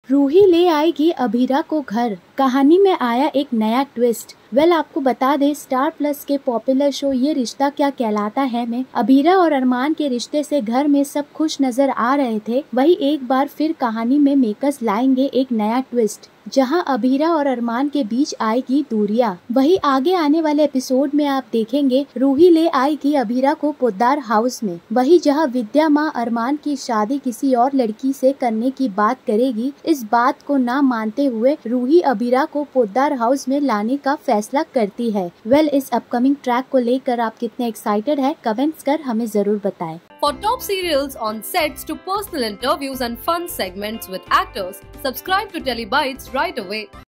रूही ले आएगी अभीरा को घर, कहानी में आया एक नया ट्विस्ट। आपको बता दें, स्टार प्लस के पॉपुलर शो ये रिश्ता क्या कहलाता है में अभीरा और अरमान के रिश्ते से घर में सब खुश नजर आ रहे थे। वही एक बार फिर कहानी में मेकर्स लाएंगे एक नया ट्विस्ट, जहां अभीरा और अरमान के बीच आएगी दूरियां। वही आगे आने वाले एपिसोड में आप देखेंगे रूही ले आएगी अभीरा को पोद्दार हाउस में। वही जहां विद्या माँ अरमान की शादी किसी और लड़की से करने की बात करेगी। इस बात को ना मानते हुए रूही अभीरा को पोद्दार हाउस में लाने का फैसला करती है। इस अपकमिंग ट्रैक को लेकर आप कितने एक्साइटेड है, कमेंट्स कर हमें जरूर बताएं। For top serials on sets to personal interviews and fun segments with actors, subscribe to Telebytes right away.